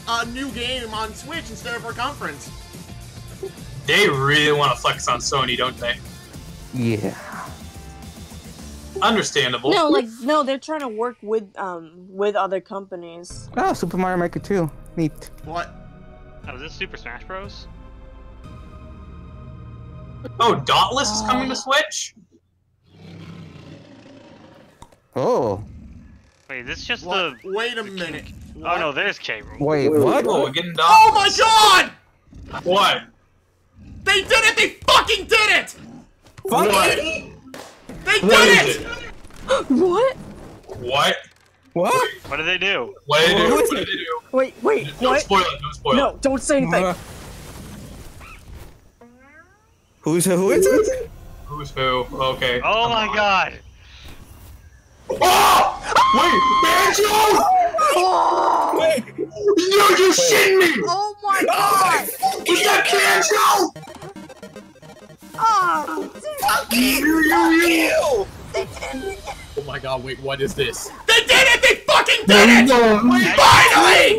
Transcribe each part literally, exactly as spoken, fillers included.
a new game on Switch instead of for conference. They really want to flex on Sony, don't they? Yeah. Understandable. No, like no, they're trying to work with um with other companies. Oh, Super Mario Maker two. Neat. What? Oh, is this Super Smash Bros? Oh, Dauntless is coming to Switch? Oh. Wait, is this just What? the... Wait a the minute. King... What? Oh no, there's K-Rool. Wait, what? Oh, we're getting Dauntless. Oh my god! What? They did it! They fucking did it! What? They did What it! is it? What? What? What? What did they do? What did they do? What What is did it? they do? Wait, wait, Don't what? spoil it, don't spoil No, it. don't say anything. Uh, who's who is it? Who's who? Okay. Oh come my on. god! Oh! Wait, Banjo! Oh, Wait. No, you shitting me! oh my god! Is that Banjo? Oh, Fuck you! You! You! Oh my god, wait, what is this? They did it! They fucking did it! Finally!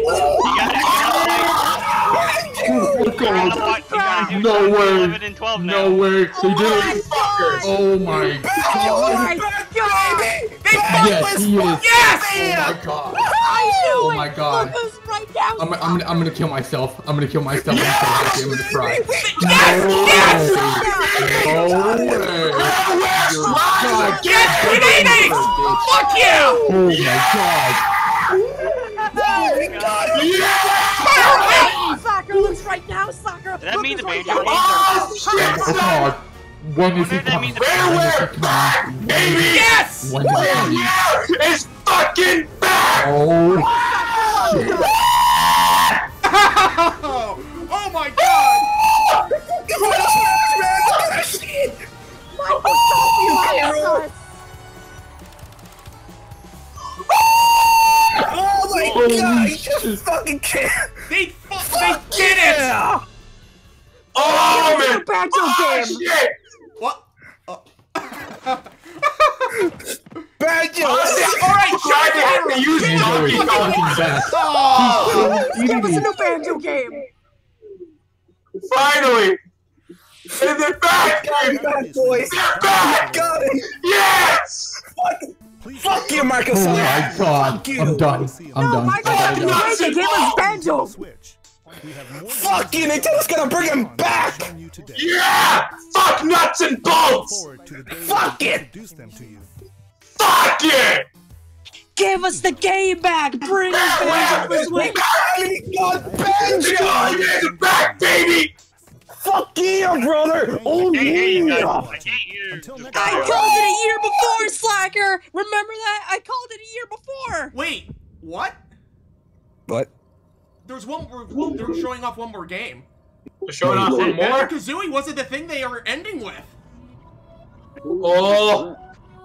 You gotta watch, you gotta do No way. eleven and twelve now. No way, they Oh did my it! god! Oh my Oh god! my god! They Yes, he is! Yes! Oh my god! I knew Oh it! my god. Look who's right now! I'm, I'm, gonna- I'm gonna kill myself. I'm gonna kill myself. I'm so happy. I'm gonna cry. Yes! No way! You're god Yes, Pinini! Fuck you! Oh my god! Soccer looks right now, soccer! Does that Look mean the who's right Banjo now. games Oh god! When is he What did that coming? mean? When is he coming? Yes! When is he coming? It's fucking back! Oh shit! Oh, oh my god! Oh my god! You just fucking can't! They fu- they did it! Oh, It's man! a Banjo Oh, game! shit! What? Oh. Banjo! Alright, Try to have to use Banjo Donkey is Kong! fucking best. Oh. Give us a new Banjo game! Finally! And they're back! I'm back, boys! They're back! Got it! Yes! Fuck, fuck you, Oh Microsoft! my god! Fuck you. I'm done. I'm No, done. my I gotta god, go. Banjo, give us Banjo! Fuck you! Nintendo's gonna bring him back! Yeah! Fuck nuts and bolts! Fuck it! Fuck it! Give us the game back! Bring us Banjo for Switch! I got Banjo! Oh, it's back, baby! Fuck you, brother! Oh I hate you guys. yeah! I hate you. Just I gotta- called it a year before, Slacker! Remember that? I called it a year before! Wait, what? What? There's one more. They're showing off one more game. They're showing off one more? Banjo-Kazooie wasn't the thing they are ending with. Oh!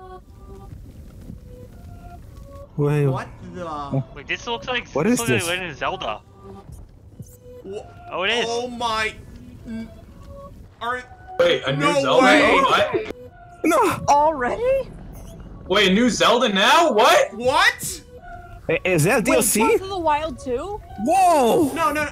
Wait, What the? Wait, this looks like What this is looks like this? Legend of Zelda. Wh- Oh, it is. Oh my. N- Are. Wait, a new No Zelda? way. What? no! Already? Wait, a new Zelda now? What? What? Is that D L C? Wait, Breath of the Wild two? Whoa! No, no, no.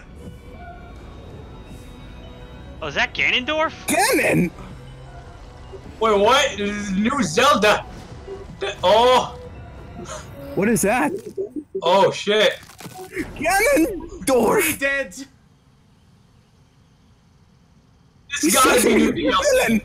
Oh, is that Ganondorf? Ganon! Wait, what? This is new Zelda! Oh! What is that? Oh, shit. Ganondorf! Dead. This gotta be new D L C. Villain!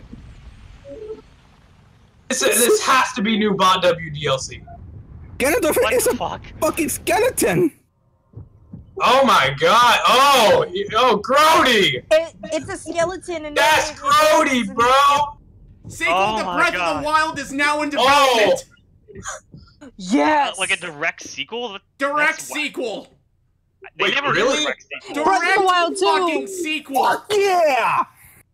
This, this has to be new Bot W D L C. Ganondorf What is the a fuck? fucking skeleton! Oh my god. Oh! Oh, Grody! It, it's a skeleton and That's now Grody, it's- bro! Sequel Oh to my Breath of God. the Wild is now in Oh. development. Yes! Like a direct sequel? Direct That's wha- sequel. They Wait, never did really? direct sequel. Breath of Direct the Wild two. fucking sequel. Fuck yeah!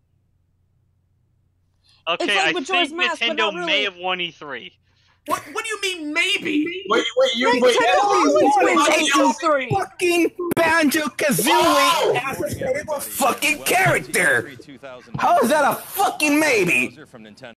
Okay, It's like I Majora's think Mask, but Nintendo not really. may have won E three. What? What do you mean maybe? Wait, wait, you wait. Nintendo always wins Wait, eight to three! Fucking Banjo-Kazooie as a favorite fucking character! How is that a fucking maybe? From Nintendo.